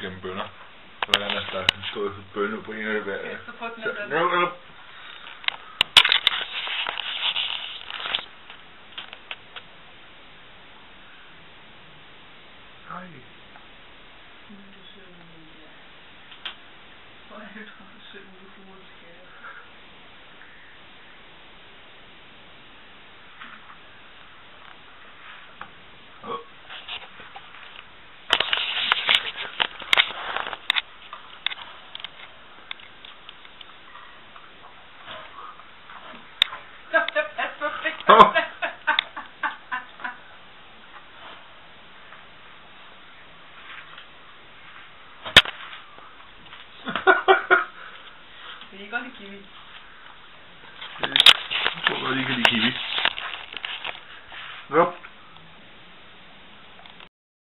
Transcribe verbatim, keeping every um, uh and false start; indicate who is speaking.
Speaker 1: gennem bønner. Så var der der stod så bønner på en af det hver.
Speaker 2: Ja, så får den
Speaker 1: så,
Speaker 2: den.
Speaker 1: no, no. Hej.
Speaker 2: Hvor er det, du har søgt ud for en skade? Det er godt i kiwi.
Speaker 1: Jeg tror godt, I kan lide